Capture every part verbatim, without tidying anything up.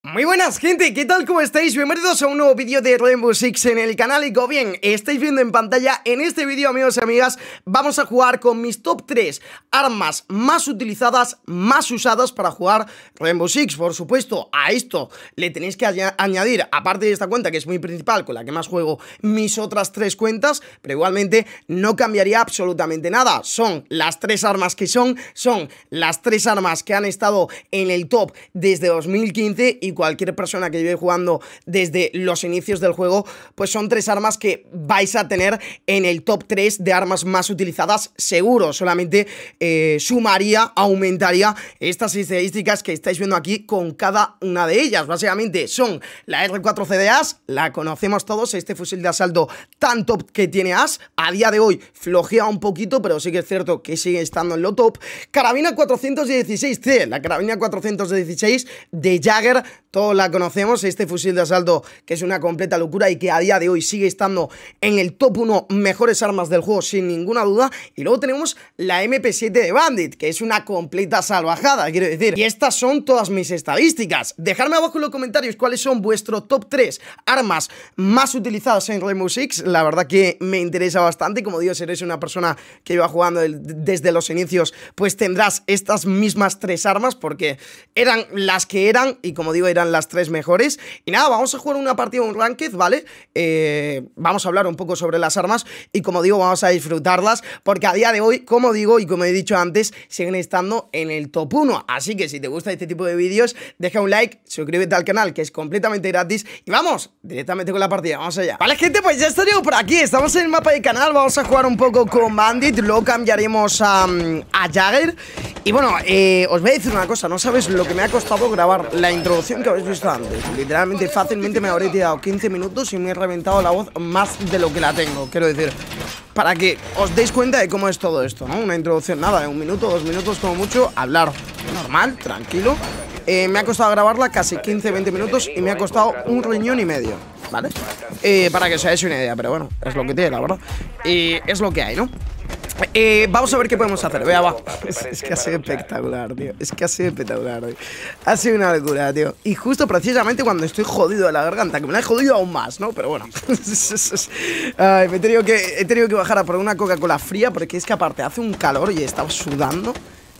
Muy buenas gente, ¿qué tal? ¿Cómo estáis? Bienvenidos a un nuevo vídeo de Rainbow Six en el canal. Y como bien estáis viendo en pantalla, en este vídeo, amigos y amigas, vamos a jugar con mis top tres armas más utilizadas, más usadas para jugar Rainbow Six. Por supuesto, a esto le tenéis que añadir, aparte de esta cuenta que es mi principal, con la que más juego, mis otras tres cuentas, pero igualmente no cambiaría absolutamente nada. Son las tres armas que son, son las tres armas que han estado en el top desde dos mil quince y cualquier persona que lleve jugando desde los inicios del juego, pues son tres armas que vais a tener en el top tres de armas más utilizadas seguro. Solamente eh, sumaría, aumentaría estas estadísticas que estáis viendo aquí con cada una de ellas. Básicamente son la R cuatro C de Ash, la conocemos todos, este fusil de asalto tan top que tiene Ash. A día de hoy flojea un poquito, pero sí que es cierto que sigue estando en lo top. Carabina cuatrocientos dieciséis C, la carabina cuatrocientos dieciséis de Jagger, todos la conocemos, este fusil de asalto que es una completa locura y que a día de hoy sigue estando en el top uno mejores armas del juego sin ninguna duda. Y luego tenemos la M P siete de Bandit, que es una completa salvajada, quiero decir. Y estas son todas mis estadísticas. Dejadme abajo en los comentarios cuáles son vuestro top tres armas más utilizadas en Rainbow Six. La verdad que me interesa bastante. Como digo, si eres una persona que lleva jugando el, desde los inicios, pues tendrás estas mismas tres armas porque eran las que eran y como digo, eran las tres mejores. Y nada, vamos a jugar una partida, un ranked, ¿vale? Eh, vamos a hablar un poco sobre las armas y como digo, vamos a disfrutarlas porque a día de hoy, como digo y como he dicho antes, siguen estando en el top uno. Así que si te gusta este tipo de vídeos, deja un like, suscríbete al canal que es completamente gratis y vamos directamente con la partida, vamos allá. Vale gente, pues ya estaría por aquí, estamos en el mapa del canal, vamos a jugar un poco con Bandit, luego cambiaremos a, a Jagger. Y bueno, eh, os voy a decir una cosa, no sabes lo que me ha costado grabar la introducción que habéis visto antes. Literalmente, fácilmente me habré tirado quince minutos y me he reventado la voz más de lo que la tengo, quiero decir, para que os deis cuenta de cómo es todo esto, ¿no? Una introducción, nada, de un minuto, dos minutos como mucho, hablar normal, tranquilo. eh, Me ha costado grabarla casi quince, veinte minutos y me ha costado un riñón y medio, ¿vale? Eh, para que os hagáis una idea, pero bueno, es lo que tiene, la verdad. Y es lo que hay, ¿no? Eh, vamos a ver qué podemos hacer. Vea, va. Es, es que ha sido espectacular, tío. Es que ha sido espectacular, tío. Ha sido una locura, tío. Y justo precisamente cuando estoy jodido de la garganta, que me la he jodido aún más, ¿no? Pero bueno. Ay, me he tenido que, he tenido que bajar a por una Coca-Cola fría porque es que aparte hace un calor y estaba sudando.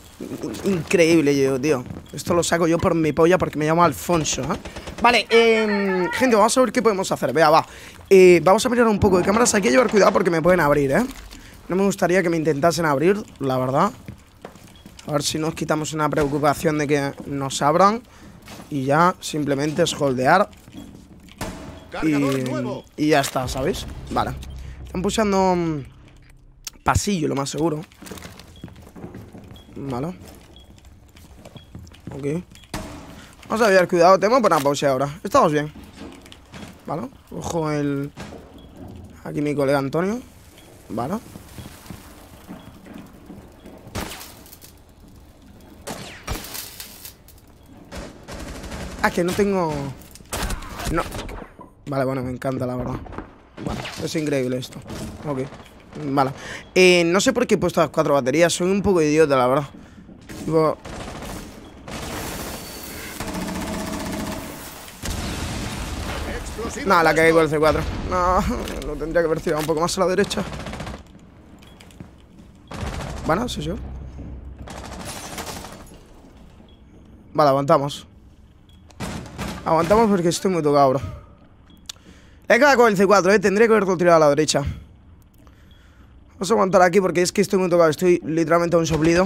Increíble, yo, tío. Esto lo saco yo por mi polla porque me llamo Alfonso, ¿eh? Vale, eh, gente, vamos a ver qué podemos hacer. Vea, va. Eh, vamos a mirar un poco de cámaras. Hay que llevar cuidado porque me pueden abrir, ¿eh? No me gustaría que me intentasen abrir, la verdad. A ver si nos quitamos una preocupación de que nos abran. Y ya simplemente es holdear. Y, y ya está, ¿sabéis? Vale. Están pulsando um, pasillo, lo más seguro. Vale. Ok. Vamos a llevar cuidado. Tenemos buena pausa ahora. Estamos bien. Vale. Cojo el... Aquí mi colega Antonio. Vale. Ah, que no tengo... No. Vale, bueno, me encanta, la verdad. Vale, es increíble esto. Ok. Vale. Eh, no sé por qué he puesto las cuatro baterías. Soy un poco idiota, la verdad. Tipo... No, la cagué con el C cuatro. No, lo tendría que haber tirado un poco más a la derecha. Bueno, sí, sí. Vale, aguantamos. Aguantamos porque estoy muy tocado, bro. Le he cagado con el C cuatro, eh. Tendría que haberlo tirado a la derecha. Vamos a aguantar aquí porque es que estoy muy tocado. Estoy literalmente a un soplido.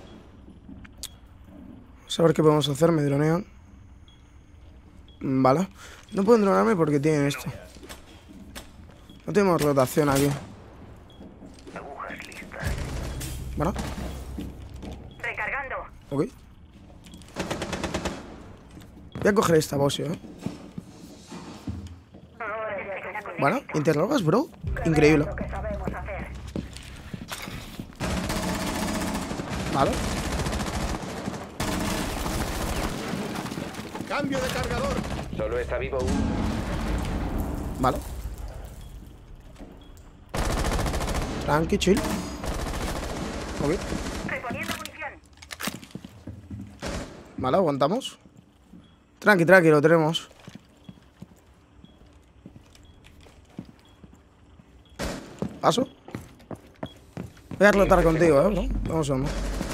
Vamos a ver qué podemos hacer. Me dronean. Vale. No pueden dronarme porque tienen esto. No tenemos rotación aquí. Bueno. Recargando. Ok. Voy a coger esta boss, ¿eh? Bueno, ¿interrogas, bro? Increíble. Vale. Cambio de cargador. Solo está vivo uno. Vale. Tranqui, chill. Ok. Reponiendo munición. Vale, aguantamos. Tranqui, tranqui, lo tenemos. ¿Paso? Voy a rotar contigo, ¿eh? Vamos a ver.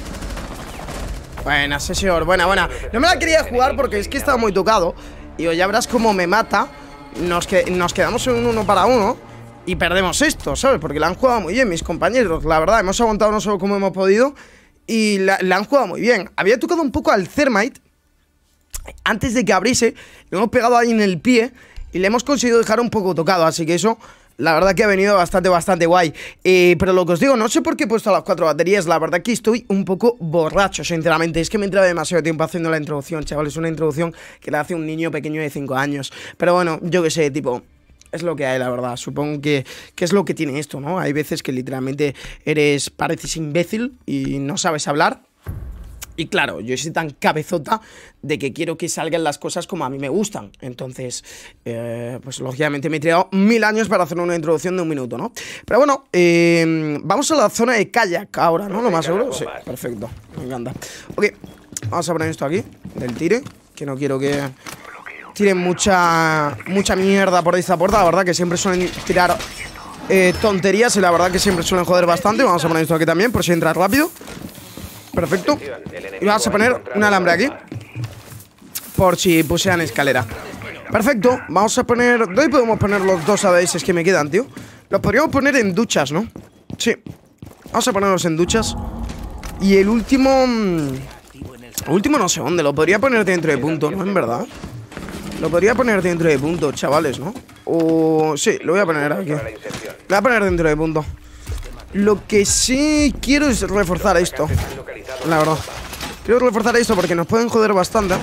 Buena, señor, buena, buena. No me la quería jugar porque es que estaba muy tocado. Y ya verás cómo me mata. Nos, que, nos quedamos en un uno para uno y perdemos esto, ¿sabes? Porque la han jugado muy bien mis compañeros. La verdad, hemos aguantado no solo como hemos podido. Y la, la han jugado muy bien. Había tocado un poco al Thermite antes de que abriese. Le hemos pegado ahí en el pie y le hemos conseguido dejar un poco tocado. Así que eso, la verdad que ha venido bastante, bastante guay. eh, Pero lo que os digo, no sé por qué he puesto las cuatro baterías. La verdad que estoy un poco borracho, sinceramente. Es que me entra demasiado tiempo haciendo la introducción, chavales. Una introducción que le hace un niño pequeño de cinco años. Pero bueno, yo qué sé, tipo, es lo que hay, la verdad. Supongo que, que es lo que tiene esto, ¿no? Hay veces que literalmente eres, pareces imbécil y no sabes hablar. Y claro, yo soy tan cabezota de que quiero que salgan las cosas como a mí me gustan. Entonces, eh, pues lógicamente me he tirado mil años para hacer una introducción de un minuto, ¿no? Pero bueno, eh, vamos a la zona de kayak ahora, ¿no? Lo más seguro. Sí, perfecto, me encanta. Ok, vamos a poner esto aquí, del tire, que no quiero que tiren mucha, mucha mierda por esta puerta. La verdad que siempre suelen tirar eh, tonterías y la verdad que siempre suelen joder bastante. Vamos a poner esto aquí también, por si entra rápido. Perfecto. Y vamos a poner un alambre aquí por si pusean escalera. Perfecto, vamos a poner... ¿Dónde podemos poner los dos A D S que me quedan, tío? Los podríamos poner en duchas, ¿no? Sí, vamos a ponerlos en duchas. Y el último... El último no sé dónde. Lo podría poner dentro de punto, ¿no? En verdad lo podría poner dentro de punto, chavales, ¿no? O... sí, lo voy a poner aquí. Lo voy a poner dentro de punto. Lo que sí quiero es reforzar esto, la verdad. Quiero reforzar esto porque nos pueden joder bastante.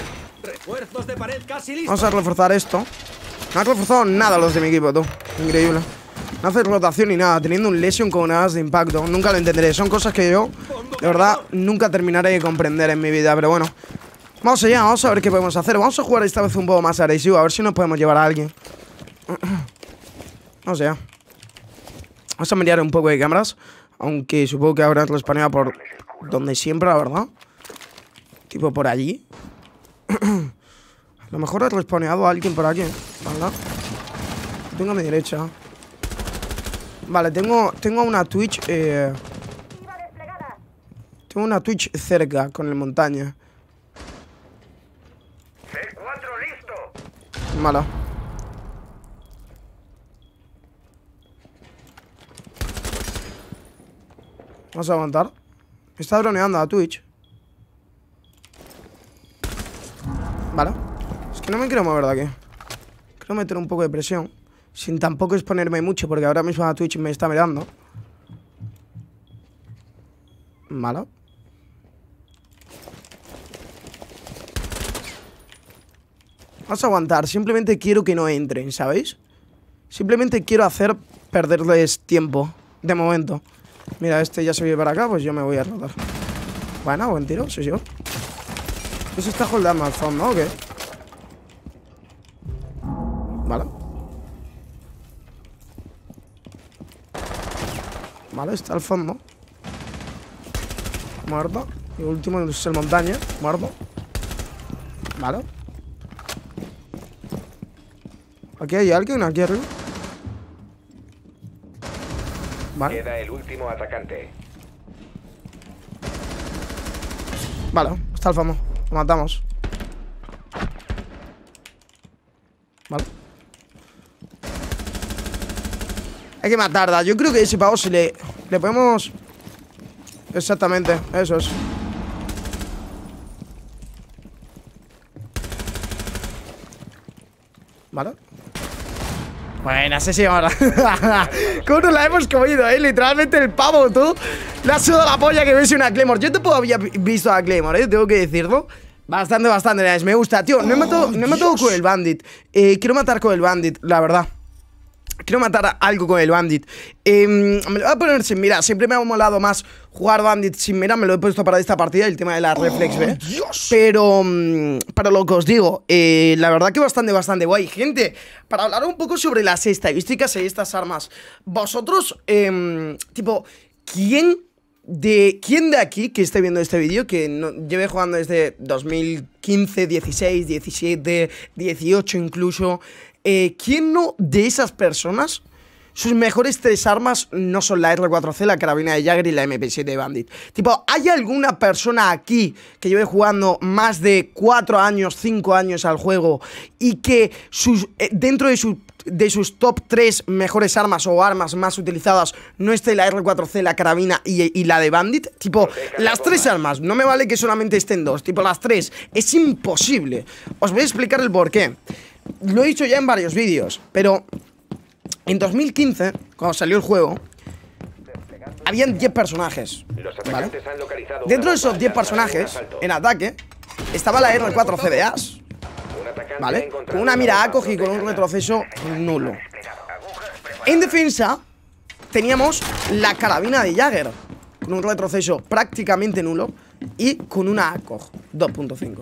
Vamos a reforzar esto. No han reforzado nada los de mi equipo, tú. Increíble. No hace rotación ni nada, teniendo un lesion con unas de impacto. Nunca lo entenderé, son cosas que yo, de verdad, nunca terminaré de comprender en mi vida. Pero bueno, vamos allá, vamos a ver qué podemos hacer. Vamos a jugar esta vez un poco más agresivo, a ver si nos podemos llevar a alguien. Vamos allá. Vamos a mirar un poco de cámaras, aunque supongo que habrán respawneado por donde siempre, la verdad. Tipo por allí. A lo mejor he respawneado a alguien por aquí, ¿verdad? Tengo a mi derecha. Vale, tengo, tengo una Twitch eh, Tengo una Twitch cerca, con el montaña. Mala. Vamos a aguantar. Está droneando a Twitch. Vale. Es que no me quiero mover de aquí. Quiero meter un poco de presión sin tampoco exponerme mucho, porque ahora mismo a Twitch me está mirando. Vale. Vamos a aguantar. Simplemente quiero que no entren, ¿sabéis? Simplemente quiero hacer perderles tiempo. De momento. Mira, este ya se viene para acá, pues yo me voy a rotar. Bueno, buen tiro, sí, sí. ¿Eso está holdando al fondo o qué? Vale. Vale, está al fondo. Muerto. Y último es el montaña. Muerto. Vale. Aquí hay alguien, aquí arriba. Vale. Queda el último atacante. Vale, está al fondo. Lo matamos. Vale. Hay que matarla. Yo creo que ese pavo si le... Le podemos... Exactamente, eso es. Vale. Buena sesión. ¿Cómo nos la hemos comido, eh? Literalmente el pavo, tú. Le has sudado la polla que ves una Claymore. Yo te puedo haber visto a Claymore, eh. Tengo que decirlo. Bastante, bastante, nice. Me gusta, tío. No he matado, no he matado con el Bandit. eh, Quiero matar con el Bandit, la verdad. Quiero matar algo con el Bandit. eh, Me lo voy a poner sin mira. Siempre me ha molado más jugar Bandit sin mira. Me lo he puesto para esta partida, el tema de la Reflex B. Pero, pero lo que os digo, eh, la verdad que bastante, bastante guay. Gente, para hablar un poco sobre las estadísticas y estas armas, vosotros, eh, tipo, ¿quién de quién de aquí que esté viendo este vídeo, que no, lleve jugando desde dos mil quince, dieciséis, diecisiete, dieciocho incluso, eh, ¿quién no de esas personas, sus mejores tres armas no son la R cuatro C, la carabina de Jagger y la M P siete de Bandit? Tipo, ¿hay alguna persona aquí que lleve jugando más de cuatro años, cinco años al juego y que sus, eh, dentro de su de sus top tres mejores armas o armas más utilizadas no esté la R cuatro C, la carabina y, y la de Bandit? Tipo, las tres armas, no me vale que solamente estén dos, tipo las tres, es imposible. Os voy a explicar el porqué. Lo he dicho ya en varios vídeos, pero en dos mil quince, cuando salió el juego, habían diez personajes, ¿vale? Dentro de esos diez personajes, en ataque, estaba la R cuatro C de Ash, ¿vale? Con una mira A C O G y con un retroceso nulo. En defensa teníamos la carabina de Jagger, con un retroceso prácticamente nulo y con una A C O G dos punto cinco.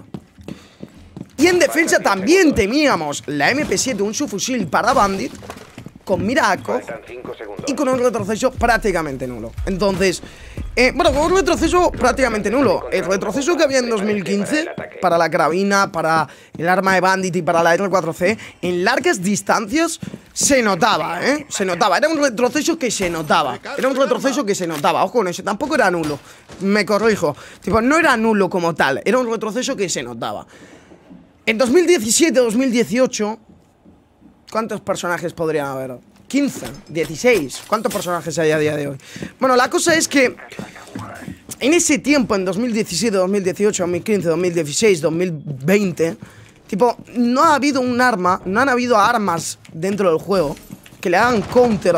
Y en defensa también teníamos la M P siete, un subfusil para Bandit, con mira A C O G y con un retroceso prácticamente nulo. Entonces, eh, bueno, con un retroceso prácticamente nulo. El retroceso que había en dos mil quince para la carabina, para el arma de Bandit y para la R cuatro C, en largas distancias se notaba, ¿eh? Se notaba, era un retroceso que se notaba. Era un retroceso que se notaba, ojo con eso, tampoco era nulo. Me corrijo, tipo, no era nulo como tal, era un retroceso que se notaba. En dos mil diecisiete, dos mil dieciocho, ¿cuántos personajes podrían haber? quince, dieciséis. ¿Cuántos personajes hay a día de hoy? Bueno, la cosa es que en ese tiempo, en dos mil diecisiete, dos mil dieciocho, dos mil quince, dos mil dieciséis, dos mil veinte, tipo, no ha habido un arma, no han habido armas dentro del juego que le hagan counter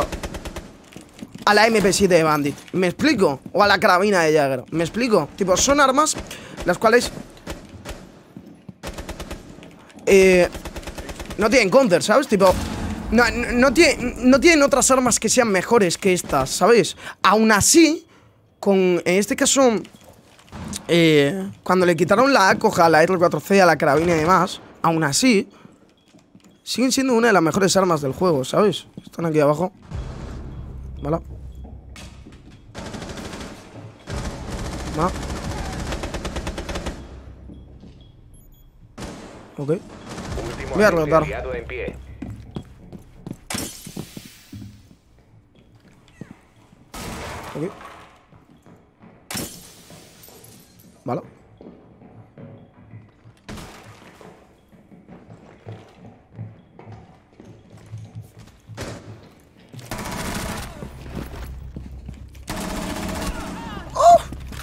a la M P siete de Bandit. ¿Me explico? O a la carabina de Jagger. ¿Me explico? Tipo, son armas las cuales eh, no tienen counter, ¿sabes? Tipo, no, no, no, tiene, no tienen otras armas que sean mejores que estas, ¿sabes? Aún así, con, en este caso, eh, cuando le quitaron la A C O G a la R cuatro C, a la carabina y demás, aún así, siguen siendo una de las mejores armas del juego, ¿sabes? Están aquí abajo. Vale. Va. Ok. Voy a rotar. Ok. Vale. ¡Oh!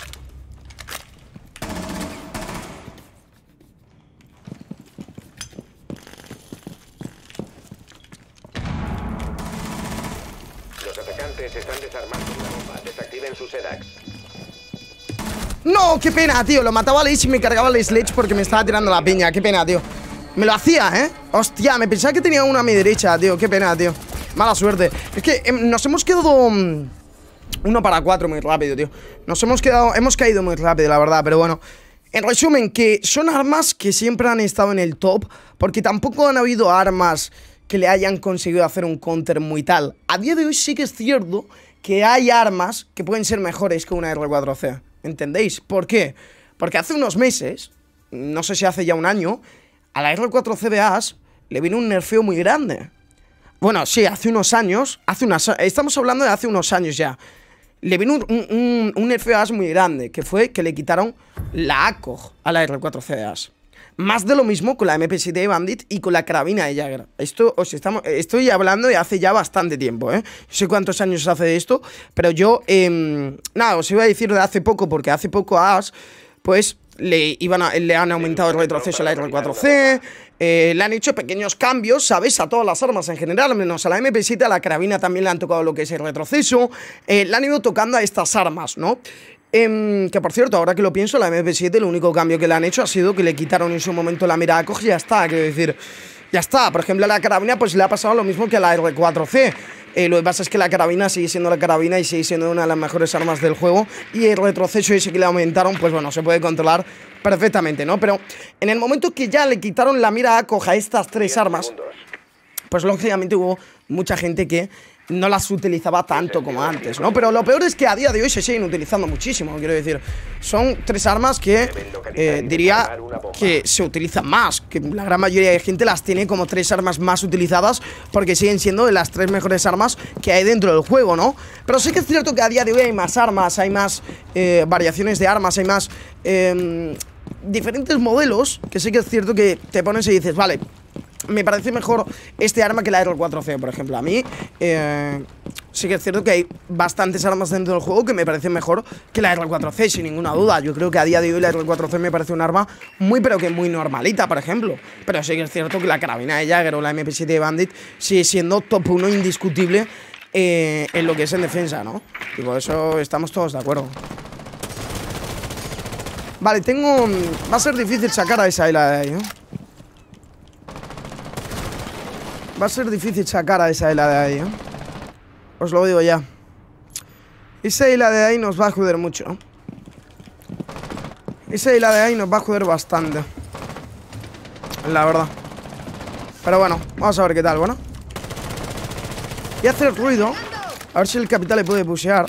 Los atacantes están desarmando una bomba. Desactiven sus sedax. No, qué pena, tío. Lo mataba a Lace y me cargaba el Sledge porque me estaba tirando la piña. Qué pena, tío. Me lo hacía, ¿eh? Hostia, me pensaba que tenía uno a mi derecha, tío. Qué pena, tío. Mala suerte. Es que eh, nos hemos quedado um, uno para cuatro muy rápido, tío. Nos hemos quedado, hemos caído muy rápido, la verdad. Pero bueno, en resumen, que son armas que siempre han estado en el top, porque tampoco han habido armas que le hayan conseguido hacer un counter muy tal. A día de hoy sí que es cierto que hay armas que pueden ser mejores que una R cuatro C. ¿Entendéis? ¿Por qué? Porque hace unos meses, no sé si hace ya un año, a la R cuatro C de Ash le vino un nerfeo muy grande. Bueno, sí, hace unos años, hace unas, estamos hablando de hace unos años ya. Le vino un, un, un nerfeo a Ash muy grande, que fue que le quitaron la A C O G a la R cuatro C de Ash. Más de lo mismo con la M P siete de Bandit y con la carabina de Jagger. Esto os estamos, estoy hablando de hace ya bastante tiempo, ¿eh? No sé cuántos años hace de esto, pero yo, eh, nada, os iba a decir de hace poco, porque hace poco a Ash, pues, le, iban a, le han aumentado el retroceso a la R cuatro C, eh, le han hecho pequeños cambios, ¿sabes? A todas las armas en general, menos a la M P siete, a la carabina también le han tocado lo que es el retroceso, eh, le han ido tocando a estas armas, ¿no? Eh, que por cierto, ahora que lo pienso, la M P siete, el único cambio que le han hecho ha sido que le quitaron en su momento la mira A C O G y ya está, quiero decir, ya está. Por ejemplo, a la carabina pues le ha pasado lo mismo que a la R cuatro C. Eh, lo que pasa es que la carabina sigue siendo la carabina y sigue siendo una de las mejores armas del juego, y el retroceso ese que le aumentaron, pues bueno, se puede controlar perfectamente, ¿no? Pero en el momento que ya le quitaron la mira A C O G a estas tres armas, pues lógicamente hubo mucha gente que no las utilizaba tanto como antes, ¿no? Pero lo peor es que a día de hoy se siguen utilizando muchísimo, quiero decir. Son tres armas que eh, diría que se utilizan más, que la gran mayoría de gente las tiene como tres armas más utilizadas, porque siguen siendo de las tres mejores armas que hay dentro del juego, ¿no? Pero sí que es cierto que a día de hoy hay más armas, hay más eh, variaciones de armas, hay más eh, diferentes modelos, que sí que es cierto que te pones y dices, vale, me parece mejor este arma que la R cuatro C, por ejemplo. A mí eh, sí que es cierto que hay bastantes armas dentro del juego que me parecen mejor que la R cuatro C, sin ninguna duda. Yo creo que a día de hoy la R cuatro C me parece un arma muy pero que muy normalita, por ejemplo. Pero sí que es cierto que la carabina de Jagger o la M P siete de Bandit sigue siendo top uno indiscutible eh, en lo que es en defensa, ¿no? Y por eso estamos todos de acuerdo. Vale, tengo... Va a ser difícil sacar a esa isla de ahí, ¿no? Va a ser difícil sacar a esa isla de ahí, ¿eh? Os lo digo ya. Esa isla de ahí nos va a joder mucho, ¿no? Esa isla de ahí nos va a joder bastante, la verdad. Pero bueno, vamos a ver qué tal, bueno. Y hacer ruido. A ver si el capitán le puede pushear.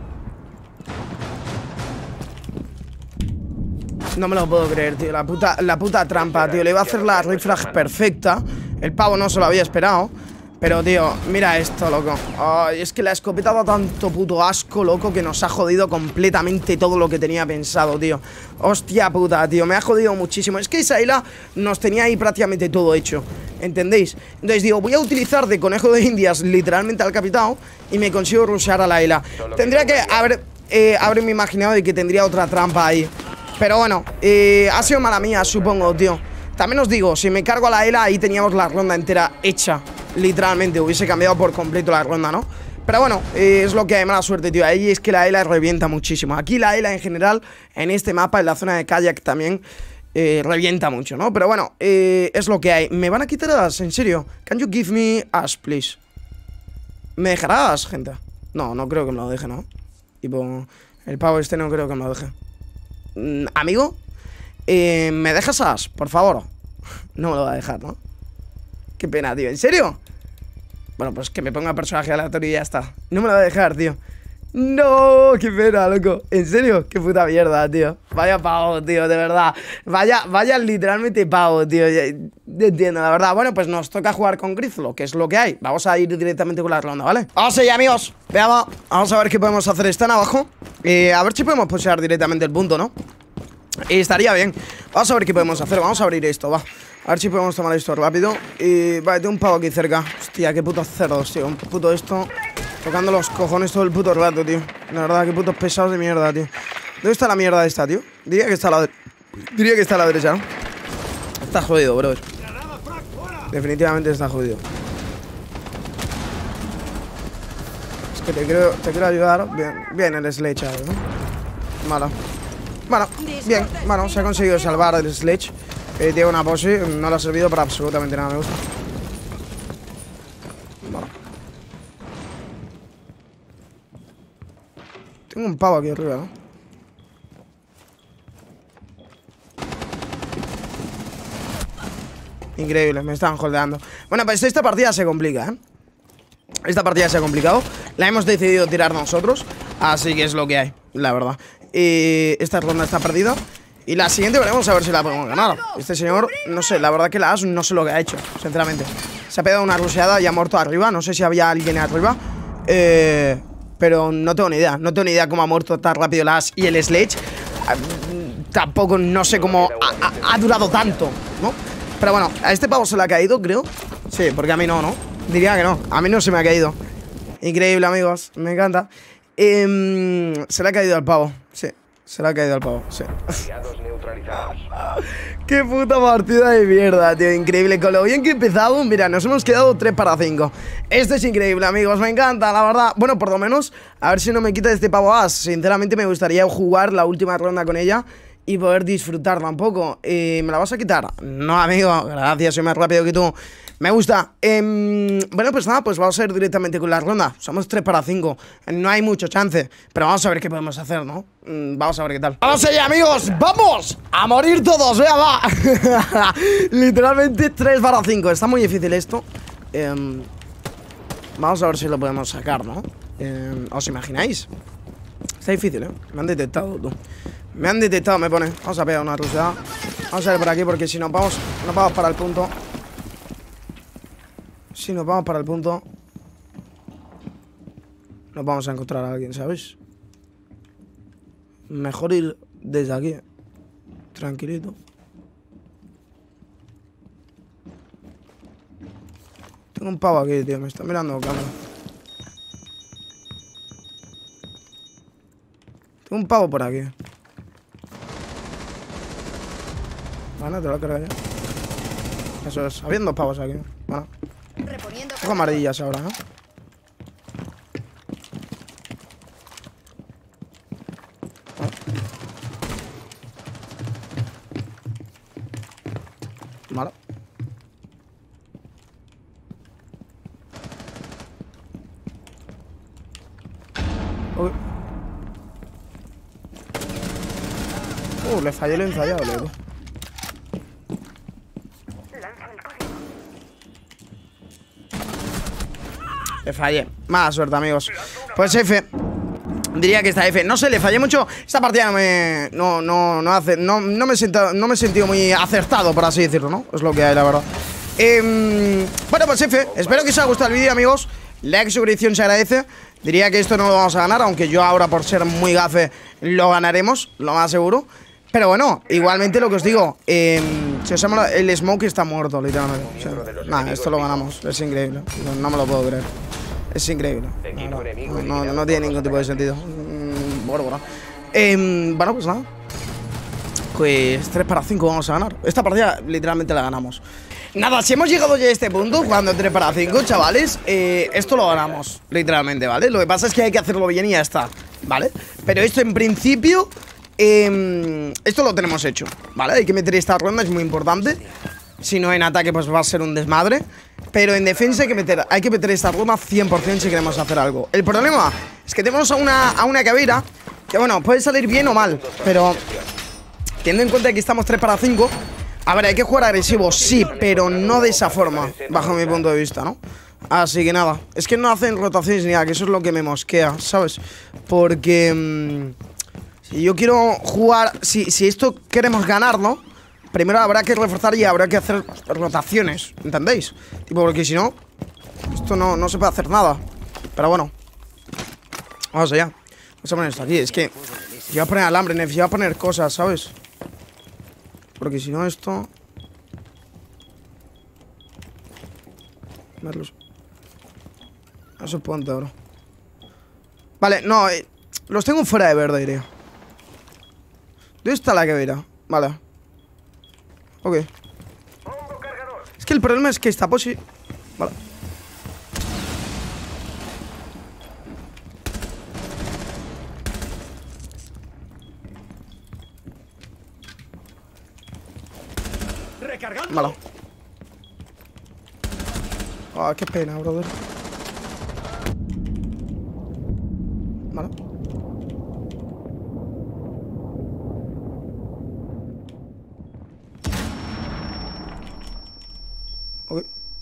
No me lo puedo creer, tío. La puta, la puta trampa, tío. Le iba a hacer la refrag perfecta. El pavo no se lo había esperado. Pero, tío, mira esto, loco. Ay, es que la escopeta da tanto puto asco, loco, que nos ha jodido completamente todo lo que tenía pensado, tío. Hostia puta, tío. Me ha jodido muchísimo. Es que esa isla nos tenía ahí prácticamente todo hecho, ¿entendéis? Entonces digo, voy a utilizar de conejo de indias literalmente al capitán y me consigo rushear a la isla. Tendría que haber, eh, haberme imaginado de que tendría otra trampa ahí. Pero bueno, eh, ha sido mala mía, supongo, tío. También os digo, si me cargo a la E L A, ahí teníamos la ronda entera hecha. Literalmente, hubiese cambiado por completo la ronda, ¿no? Pero bueno, eh, es lo que hay, mala suerte, tío. Ahí es que la E L A revienta muchísimo. Aquí la E L A en general, en este mapa, en la zona de kayak también, eh, revienta mucho, ¿no? Pero bueno, eh, es lo que hay. ¿Me van a quitar as? ¿En serio? Can you give me as, please? ¿Me dejarás, gente? No, no creo que me lo deje, ¿no? Tipo, el pavo este no creo que me lo deje. Amigo, eh, ¿me dejas as? Por favor. No me lo va a dejar, ¿no? Qué pena, tío. ¿En serio? Bueno, pues que me ponga personaje aleatorio y ya está. No me lo va a dejar, tío. No, qué pena, loco. ¿En serio? Qué puta mierda, tío. Vaya pavo, tío, de verdad. Vaya, vaya literalmente pavo, tío. No entiendo, la verdad. Bueno, pues nos toca jugar con Grizzlo, que es lo que hay. Vamos a ir directamente con la ronda, ¿vale? Vamos allá, amigos. Veamos. Vamos a ver qué podemos hacer. Están abajo. Eh, a ver si podemos pushear directamente el punto, ¿no? Y estaría bien. Vamos a ver qué podemos hacer. Vamos a abrir esto, va. A ver si podemos tomar esto rápido. Y vale, tengo un pavo aquí cerca. Hostia, qué putos cerdos, tío. Un puto esto tocando los cojones todo el puto rato, tío. La verdad, qué putos pesados de mierda, tío. ¿Dónde está la mierda esta, tío? Diría que está a la, Diría que está a la derecha, ¿no? Está jodido, bro. Definitivamente está jodido. Es que te quiero, te quiero ayudar. Bien, bien el Sledge, ¿no? Malo. Bueno, bien, bueno, se ha conseguido salvar el Sledge. eh, Tiene una pose, no le ha servido para absolutamente nada, me gusta. Bueno. Tengo un pavo aquí arriba, ¿no? Increíble, me están holdeando. Bueno, pues esta partida se complica, ¿eh? Esta partida se ha complicado. La hemos decidido tirar nosotros, así que es lo que hay, la verdad. Y esta ronda está perdida. Y la siguiente veremos a ver si la podemos ganar. Este señor, no sé, la verdad que la As no sé lo que ha hecho, sinceramente. Se ha pegado una rusheada y ha muerto arriba. No sé si había alguien arriba, eh, pero no tengo ni idea. No tengo ni idea cómo ha muerto tan rápido la As y el Sledge. eh, Tampoco, no sé cómo ha, ha, ha durado tanto, ¿no? Pero bueno, a este pavo se le ha caído, creo. Sí, porque a mí no, ¿no? Diría que no, a mí no se me ha caído. Increíble, amigos, me encanta. Eh, se le ha caído al pavo, sí. Se le ha caído al pavo, sí. Qué puta partida de mierda, tío. Increíble, con lo bien que he empezado. Mira, nos hemos quedado tres para cinco. Esto es increíble, amigos, me encanta, la verdad. Bueno, por lo menos, a ver si no me quita este pavo As. Sinceramente me gustaría jugar la última ronda con ella y poder disfrutarla un poco. eh, ¿Me la vas a quitar? No, amigo, gracias, soy más rápido que tú. Me gusta. eh, Bueno, pues nada, pues vamos a ir directamente con la ronda. Somos tres para cinco. No hay mucho chance, pero vamos a ver qué podemos hacer, ¿no? Mm, vamos a ver qué tal. ¡Vamos allá, amigos! ¡Vamos! ¡A morir todos! ¡Vea, va! Literalmente tres para cinco. Está muy difícil esto. eh, Vamos a ver si lo podemos sacar, ¿no? Eh, ¿Os imagináis? Está difícil, ¿eh? Me han detectado, tú. Me han detectado, me pone. Vamos a pegar una rusada. Vamos a ver por aquí porque si nos vamos, nos vamos para el punto. Si nos vamos para el punto, nos vamos a encontrar a alguien, ¿sabes? Mejor ir desde aquí. Tranquilito. Tengo un pavo aquí, tío. Me está mirando cámara. Tengo un pavo por aquí. Bueno, te lo cargo ya. Eso es. Habiendo pavos aquí. Bueno. Cojo amarillas ahora, ¿no? Vale. Uy. Uh, le fallé lo ensayado, loco. Le fallé. Mala suerte, amigos. Pues F. Diría que esta F. No sé, le fallé mucho. Esta partida no me. No, no, no hace. No, no me siento. No me he sentido muy acertado, por así decirlo, ¿no? Es lo que hay, la verdad. Eh, bueno, pues F. Espero que os haya gustado el vídeo, amigos. Like, suscripción se agradece. Diría que esto no lo vamos a ganar, aunque yo ahora, por ser muy gafe, lo ganaremos, lo más seguro. Pero bueno, igualmente lo que os digo, eh, si os llama el smoke está muerto, literalmente. O sea, nada, esto lo ganamos, es increíble. No, no me lo puedo creer. Es increíble. No, no, no, no tiene ningún tipo de sentido. Mm, bueno, bueno. Eh, bueno, pues nada. Pues tres para cinco vamos a ganar. Esta partida literalmente la ganamos. Nada, si hemos llegado ya a este punto, jugando tres para cinco, chavales, eh, esto lo ganamos, literalmente, ¿vale? Lo que pasa es que hay que hacerlo bien y ya está, ¿vale? Pero esto en principio, eh, esto lo tenemos hecho, ¿vale? Hay que meter esta ronda, es muy importante. Si no en ataque, pues va a ser un desmadre. Pero en defensa hay que meter, hay que meter esta ronda cien por cien si queremos hacer algo. El problema es que tenemos a una, a una cabera que, bueno, puede salir bien o mal, pero teniendo en cuenta que estamos tres para cinco... A ver, hay que jugar agresivo, sí, pero no de esa forma, bajo mi punto de vista, ¿no? Así que nada, es que no hacen rotaciones ni nada, que eso es lo que me mosquea, ¿sabes? Porque mmm, si yo quiero jugar, si, si esto queremos ganarlo, primero habrá que reforzar y habrá que hacer rotaciones, ¿entendéis? Tipo, porque si no, esto no, no se puede hacer nada. Pero bueno, vamos allá. Vamos a poner esto aquí, es que yo voy a poner alambre, necesito poner cosas, ¿sabes? Porque si no esto... Verlos. Eso es puente, bro. Vale, no, eh, los tengo fuera de verde, diría. ¿Dónde está la cabera? Vale. Ok. Es que el problema es que esta posi... Vale. Malo. Ah, oh, qué pena, brother. Malo. Ok.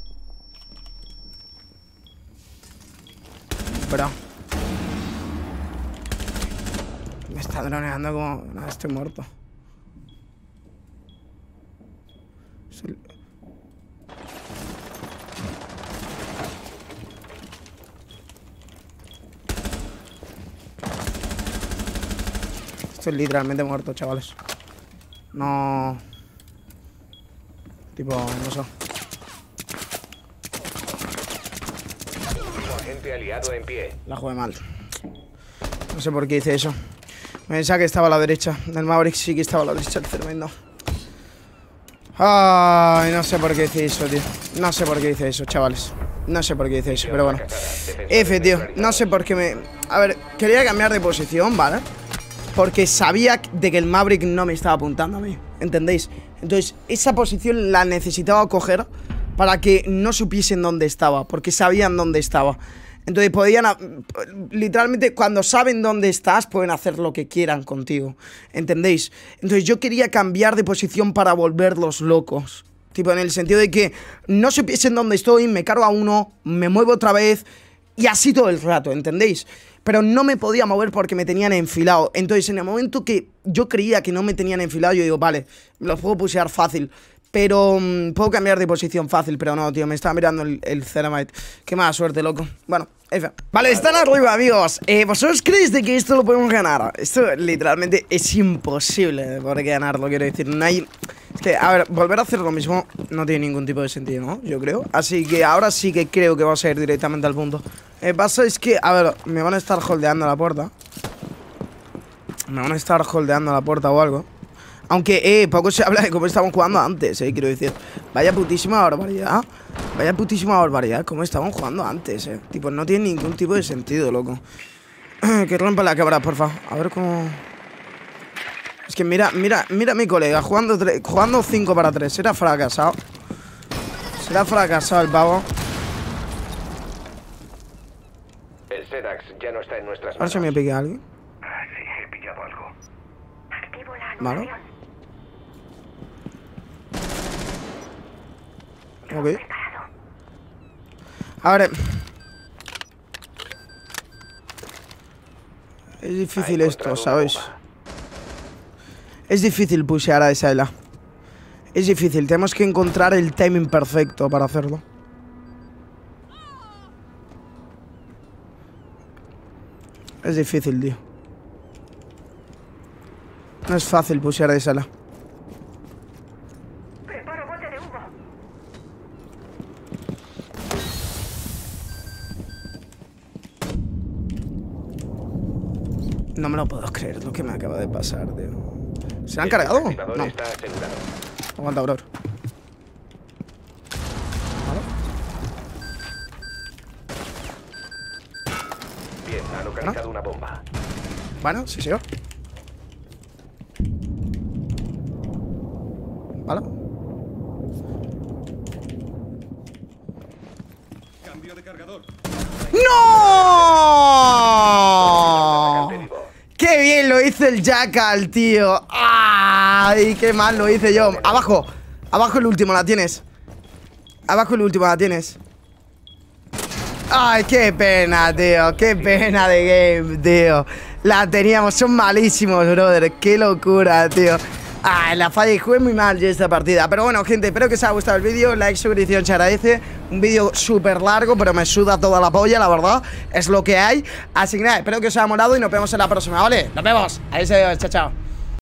Espera. Me está droneando como... No, estoy muerto. Estoy literalmente muerto, chavales. No... Tipo, no sé. Agente aliado en pie. La jugué mal. No sé por qué hice eso. Me pensaba que estaba a la derecha. El Maverick sí que estaba a la derecha, el tremendo. Ay, no sé por qué hice eso, tío. No sé por qué hice eso, chavales. No sé por qué hice eso, pero bueno. F, tío. No sé por qué me... A ver, quería cambiar de posición, ¿vale? Porque sabía de que el Maverick no me estaba apuntando a mí, ¿entendéis? Entonces, esa posición la necesitaba coger para que no supiesen dónde estaba, porque sabían dónde estaba. Entonces podían, literalmente, cuando saben dónde estás, pueden hacer lo que quieran contigo, ¿entendéis? Entonces yo quería cambiar de posición para volverlos locos. Tipo, en el sentido de que no supiesen dónde estoy, me cargo a uno, me muevo otra vez Y así todo el rato, ¿entendéis? Pero no me podía mover porque me tenían enfilado. Entonces, en el momento que yo creía que no me tenían enfilado, yo digo, vale, me los puedo pushear fácil. Pero mmm, puedo cambiar de posición fácil. Pero no, tío, me estaba mirando el, el Ceramite. Qué mala suerte, loco. Bueno, F. Vale, están arriba, amigos. eh, ¿Vosotros creéis de que esto lo podemos ganar? Esto literalmente es imposible poder ganarlo, quiero decir. No hay... Es que, a ver, volver a hacer lo mismo no tiene ningún tipo de sentido, ¿no? Yo creo. Así que ahora sí que creo que vamos a ir directamente al punto. El pasa es que, a ver, me van a estar holdeando la puerta. Me van a estar holdeando la puerta o algo. Aunque, eh, poco se habla de cómo estábamos jugando antes, eh, quiero decir. Vaya putísima barbaridad. Vaya putísima barbaridad cómo estábamos jugando antes, eh. Tipo, no tiene ningún tipo de sentido, loco. Que rompa la cámara, porfa. A ver cómo... Es que mira, mira, mira a mi colega jugando, jugando cinco para tres. Será fracasado. Será fracasado el pavo. El Sedax ya no está en nuestras manos. Ahora se me pique a alguien. Ah, sí, he pillado algo. Activo la Vale. anulación. Ok. A ver. Es difícil esto, ¿sabéis? Es difícil pushear a esa Ela. Es difícil, tenemos que encontrar el timing perfecto para hacerlo. Es difícil, tío. No es fácil pushear a esa Ela. Preparo bote de humo. No me lo puedo creer lo que me acaba de pasar, tío. ¿Se han cargado? El activador No. está asegurado. Aguanta, bro. Vale. Bien, ha localizado una bomba. Bueno, sí, señor. Vale. Cambio de cargador. ¡No! Atacante vivo. ¡Qué bien lo hizo el Jackal, tío! ¡Ay, qué mal lo hice yo! Abajo, abajo el último, la tienes. Abajo el último, la tienes. ¡Ay, qué pena, tío! ¡Qué pena de game, tío! La teníamos, son malísimos, brother. ¡Qué locura, tío! ¡Ay, la falla! Y jugué muy mal yo esta partida. Pero bueno, gente, espero que os haya gustado el vídeo. Like, suscripción, se agradece. Un vídeo súper largo, pero me suda toda la polla, la verdad. Es lo que hay. Así que nada, espero que os haya molado y nos vemos en la próxima, ¿vale? Nos vemos. Ahí se ve, chao, chao.